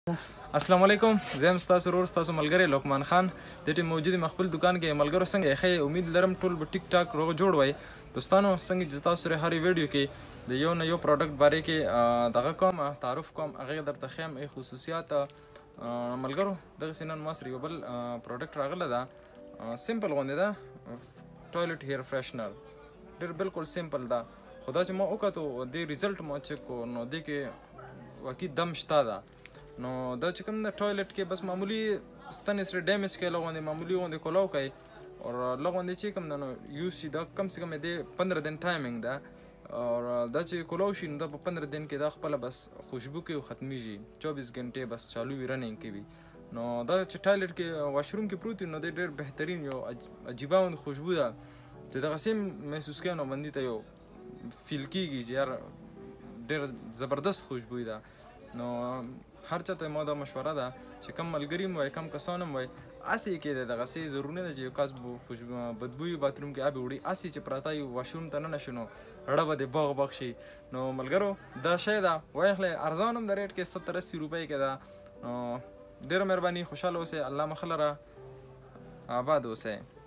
السلام علیکم، زه یم ستاسو ورور ستاسو ملګری لقمان خان. د ټیم موجود یم خپل دکان کې. ملګرو څنګه ښه؟ امید لرم ټول به ټیک ټاک روغ جوړ وای. دوستانو څنګه چې تاسو سره هرې ویډیو کې د یو نه یو پروډکټ باره کې دغه کوم تعارف کوم، هغه درته ښیم خصوصیات. ملګرو دغسې نن ما سره یو بل پروډکټ راغلی ده، سمپل غوندې ده، ټوایلټ هیر فرېشنر. ډېر بالکل سمپل ده، خو دا چې ما وکتو دې ریزلټ ما چک کړو نو دې کې واقعي دم شته ده. نو دا چې کوم د ټوایلټ کې بس معمولی ستنې سره ډیمیج کوي، لغوندې معمولی غوندې کولاو کوي اور لغوندې چې کوم د نو یوز شي دا کم سے کم دې 15 دن ټایمینګ ده اور دا چې کولاو شي نو دا په 15 دن کې دا خپله بس خوشبو کوي او ختمیږي، 24 غنټې بس چالو وي، رننګ کوي. نو دا چې ټوایلټ کې واشروم کې پروت وي نو دی ډېر بهترین یو عجیبه غوندې خوشبو ده چې دغسې هم محسوس کوي نو بندي ته یو فیل کېږي چې یار ډېر زبردست خوشبویي ده. نو هر چا ته ما دا مشوره ده چې کم ملګري هم وای کم کسان هم وای، هسې یې کېدی دغسې ضروري نه ده چې یو کس بدبوي باتروم کې آب وړي، هسې چې پراته یو واشروم ته ننه شي نو رړه به دې بغ بغ شي. نو ملګرو دا شی ده وایخلئ، ارزان هم د ریټ کې 70-80 روپۍ کې ده. نو ډېره مهرباني، خوشحاله اوسئ، الله مخه لره، آباد اوسئ.